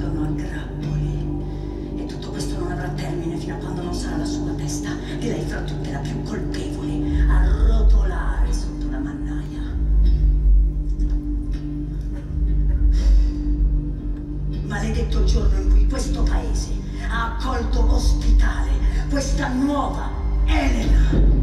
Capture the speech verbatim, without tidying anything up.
cadono a grappoli. E tutto questo non avrà termine fino a quando non sarà la sua testa, di lei fra tutte la più colpevole, a rotolare sotto la mannaia. Maledetto il giorno in cui questo paese ha accolto ospitale questa nuova Elena.